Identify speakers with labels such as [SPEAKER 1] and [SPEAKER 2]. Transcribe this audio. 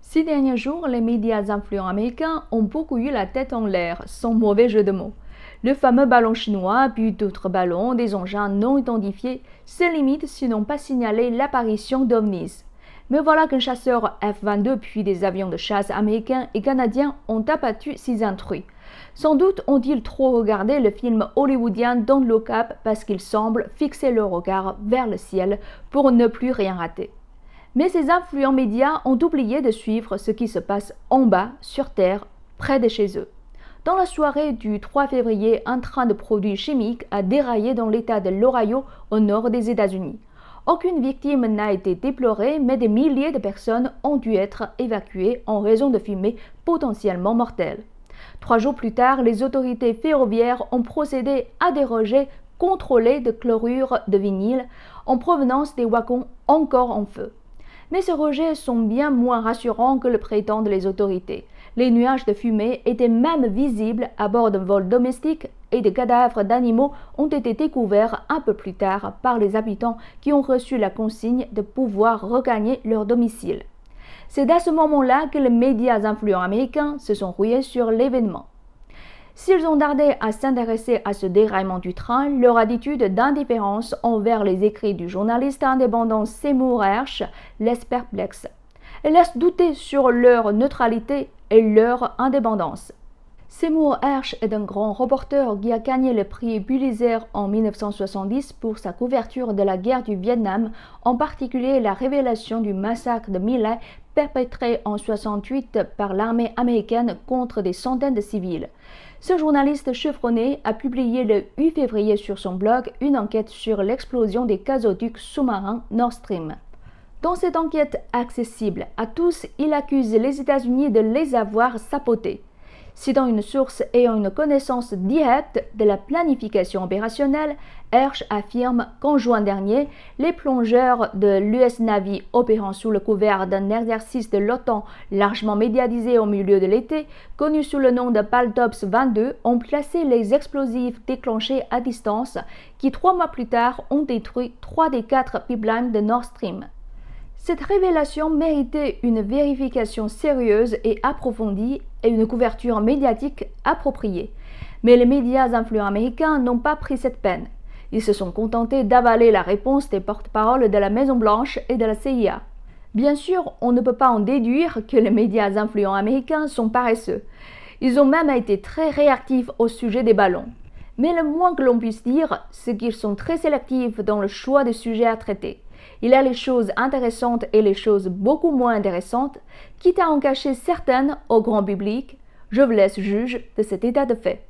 [SPEAKER 1] Ces derniers jours, les médias influents américains ont beaucoup eu la tête en l'air, sans mauvais jeu de mots. Le fameux ballon chinois, puis d'autres ballons, des engins non identifiés, se limitent sinon pas signaler l'apparition d'ovnis. Mais voilà qu'un chasseur F-22 puis des avions de chasse américains et canadiens ont abattu ces intrus. Sans doute ont-ils trop regardé le film hollywoodien Don't Look Up parce qu'ils semblent fixer leur regard vers le ciel pour ne plus rien rater. Mais ces influents médias ont oublié de suivre ce qui se passe en bas, sur Terre, près de chez eux. Dans la soirée du 3 février, un train de produits chimiques a déraillé dans l'État de l'Ohio, au nord des États-Unis. Aucune victime n'a été déplorée, mais des milliers de personnes ont dû être évacuées en raison de fumée potentiellement mortelle. 3 jours plus tard, les autorités ferroviaires ont procédé à des rejets contrôlés de chlorure de vinyle en provenance des wagons encore en feu. Mais ces rejets sont bien moins rassurants que le prétendent les autorités. Les nuages de fumée étaient même visibles à bord d'un vol domestique et des cadavres d'animaux ont été découverts un peu plus tard par les habitants qui ont reçu la consigne de pouvoir regagner leur domicile. C'est à ce moment-là que les médias influents américains se sont rués sur l'événement. S'ils ont tardé à s'intéresser à ce déraillement du train, leur attitude d'indifférence envers les écrits du journaliste indépendant Seymour Hersh laisse perplexe. Elle laisse douter sur leur neutralité et leur indépendance. Seymour Hersh est un grand reporter qui a gagné le prix Pulitzer en 1970 pour sa couverture de la guerre du Vietnam, en particulier la révélation du massacre de My Lai perpétré en 1968 par l'armée américaine contre des centaines de civils. Ce journaliste chevronné a publié le 8 février sur son blog une enquête sur l'explosion des gazoducs sous-marins Nord Stream. Dans cette enquête accessible à tous, il accuse les États-Unis de les avoir sabotés. Citant une source ayant une connaissance directe de la planification opérationnelle, Hersh affirme qu'en juin dernier, les plongeurs de l'US Navy opérant sous le couvert d'un exercice de l'OTAN largement médiatisé au milieu de l'été, connu sous le nom de Baltops 22, ont placé les explosifs déclenchés à distance qui 3 mois plus tard ont détruit 3 des 4 pipelines de Nord Stream. Cette révélation méritait une vérification sérieuse et approfondie et une couverture médiatique appropriée. Mais les médias influents américains n'ont pas pris cette peine. Ils se sont contentés d'avaler la réponse des porte-paroles de la Maison-Blanche et de la CIA. Bien sûr, on ne peut pas en déduire que les médias influents américains sont paresseux. Ils ont même été très réactifs au sujet des ballons. Mais le moins que l'on puisse dire, c'est qu'ils sont très sélectifs dans le choix des sujets à traiter. Il y a les choses intéressantes et les choses beaucoup moins intéressantes, quitte à en cacher certaines au grand public. Je vous laisse juge de cet état de fait.